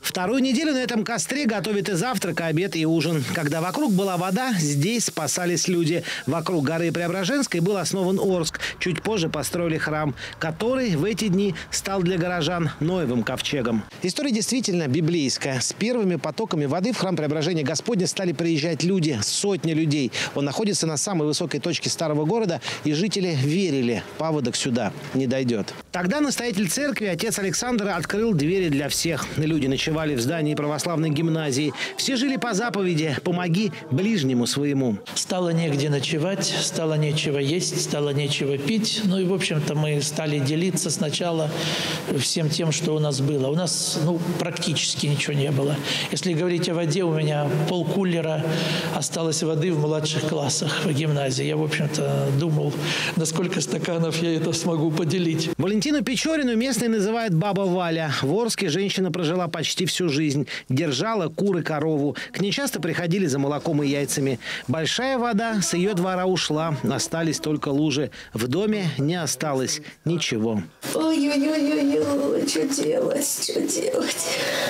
Вторую неделю на этом костре готовят и завтрак, и обед, и ужин. Когда вокруг была вода, здесь спасались люди. Вокруг горы Преображенской был основан Орск. Чуть позже построили храм, который в эти дни стал для горожан Ноевым ковчегом. История действительно библейская. С первыми потоками воды в храм Преображения Господня стали приезжать люди, сотни людей. Он находится на самой высокой точке старого города, и жители верили, паводок сюда не дойдет. Тогда настоятель церкви, отец Александр, открыл двери для всех. Люди ночевали в здании православной гимназии. Все жили по заповеди «Помоги ближнему своему». Стало негде ночевать, стало нечего есть, стало нечего пить. Ну и, в общем-то, мы стали делиться сначала всем тем, что у нас было. У нас, практически ничего не было. Если говорить о воде, у меня полкулера осталось воды в младших классах в гимназии. Я, в общем-то, думал, на сколько стаканов я это смогу поделить. Валентину Печорину местные называют «Баба Валя». В Орске женщина прожила почти всю жизнь. Держала кур и корову. К ней часто приходили за молоком и яйцами. Большая вода с ее двора ушла. Остались только лужи. В доме не осталось ничего. Ой-ой-ой-ой, что делать?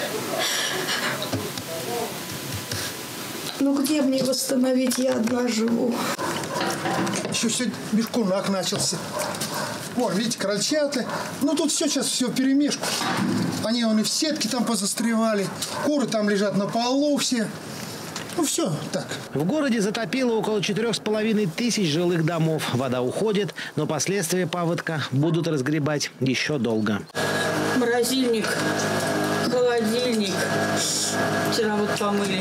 Ну где мне восстановить? Я одна живу. Еще сегодня бешкунак начался. Вон, видите, крольчата. Тут сейчас все вперемешку. Они и в сетке там позастревали. Куры там лежат на полу все. Все так. В городе затопило около 4500 жилых домов. Вода уходит, но последствия паводка будут разгребать еще долго. Морозильник, холодильник. Вчера помыли.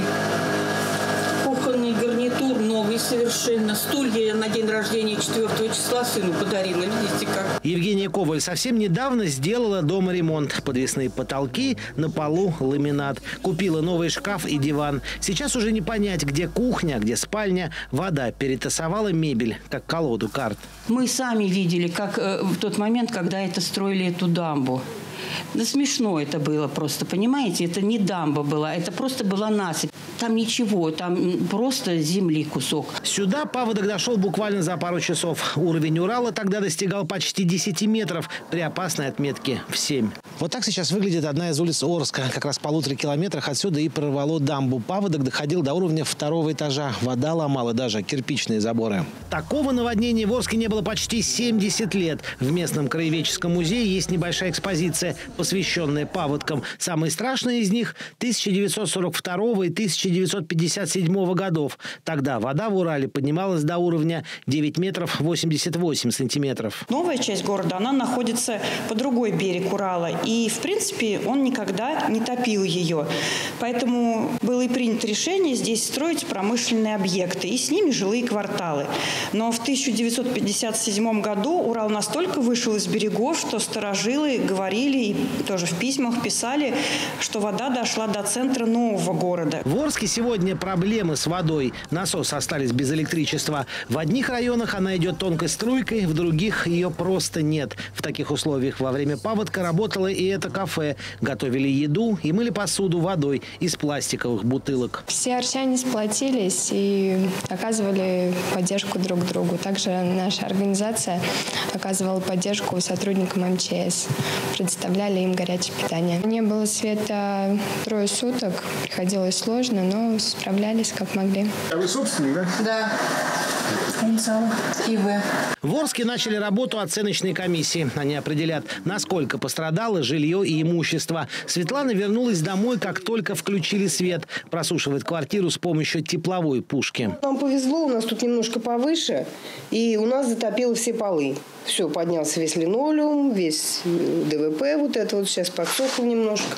Кухонный гарнитур новый совершенно. Стулья я на день рождения 4 числа сыну подарила. Видите как? Евгения Коваль совсем недавно сделала дома ремонт. Подвесные потолки, на полу ламинат. Купила новый шкаф и диван. Сейчас уже не понять, где кухня, где спальня. Вода перетасовала мебель, как колоду карт. Мы сами видели, как в тот момент, когда строили эту дамбу. Да смешно это было просто, понимаете? Это не дамба была, это просто была насыпь. Там ничего, там просто земли кусок. Сюда паводок дошел буквально за пару часов. Уровень Урала тогда достигал почти 10 метров при опасной отметке в 7. Вот так сейчас выглядит одна из улиц Орска. Как раз в 1,5 километрах отсюда и прорвало дамбу. Паводок доходил до уровня 2-го этажа. Вода ломала даже кирпичные заборы. Такого наводнения в Орске не было почти 70 лет. В местном краеведческом музее есть небольшая экспозиция, посвященная паводкам. Самые страшные из них – 1942 и 1957 годов. Тогда вода в Урале поднималась до уровня 9 метров 88 сантиметров. Новая часть города, она находится по другой берег Урала. И, в принципе, он никогда не топил ее. Поэтому было и принято решение здесь строить промышленные объекты. И с ними жилые кварталы. Но в 1957 году Урал настолько вышел из берегов, что старожилы говорили и тоже в письмах писали, что вода дошла до центра нового города. В Орске сегодня проблемы с водой. Насосы остались без электричества. В одних районах она идет тонкой струйкой, в других ее просто нет. В таких условиях во время паводка работало и это кафе. Готовили еду и мыли посуду водой из пластиковых бутылок. Все арчане сплотились и оказывали поддержку друг другу. Также наша организация оказывала поддержку сотрудникам МЧС. Предоставляли им горячее питание. Не было света 3 суток. Приходилось сложно, но справлялись как могли. А вы собственник, да? Да. И вы. В Орске начали работу оценочной комиссии. Они определят, насколько пострадало жилье и имущество. Светлана вернулась домой, как только включили свет. Просушивает квартиру с помощью тепловой пушки. Нам повезло, у нас тут немножко повыше, и у нас затопило все полы. Все, поднялся весь линолеум, весь ДВП, вот это вот сейчас подсохло немножко.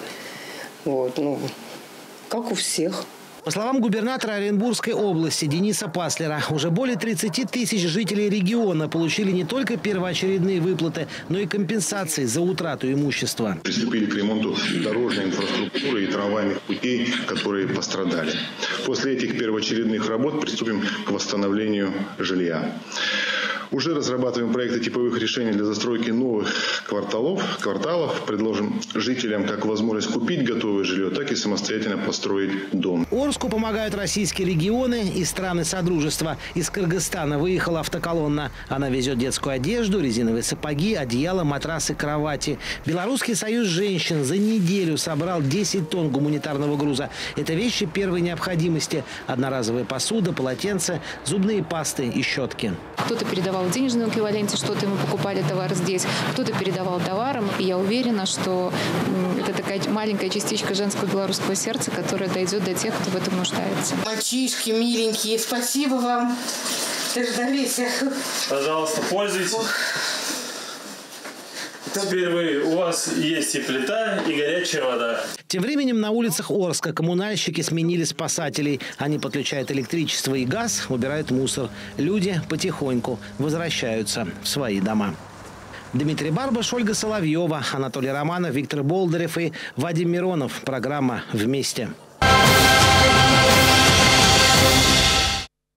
Как у всех. По словам губернатора Оренбургской области Дениса Паслера, уже более 30 тысяч жителей региона получили не только первоочередные выплаты, но и компенсации за утрату имущества. Приступили к ремонту дорожной инфраструктуры и трамвайных путей, которые пострадали. После этих первоочередных работ приступим к восстановлению жилья. Уже разрабатываем проекты типовых решений для застройки новых кварталов. Предложим жителям как возможность купить готовое жилье, так и самостоятельно построить дом. Орску помогают российские регионы и страны Содружества. Из Кыргызстана выехала автоколонна. Она везет детскую одежду, резиновые сапоги, одеяла, матрасы, кровати. Белорусский союз женщин за неделю собрал 10 тонн гуманитарного груза. Это вещи первой необходимости. Одноразовая посуда, полотенца, зубные пасты и щетки. Кто-то передавал в денежном эквиваленте, что-то ему покупали товар здесь, кто-то передавал товаром. И я уверена, что это такая маленькая частичка женского белорусского сердца, которая дойдет до тех, кто в этом нуждается. Мальчишки миленькие, спасибо вам. Дождались. Пожалуйста, пользуйтесь. Теперь у вас есть и плита, и горячая вода. Тем временем на улицах Орска коммунальщики сменили спасателей. Они подключают электричество и газ, убирают мусор. Люди потихоньку возвращаются в свои дома. Дмитрий Барбаш, Ольга Соловьева, Анатолий Романов, Виктор Болдырев и Вадим Миронов. Программа «Вместе».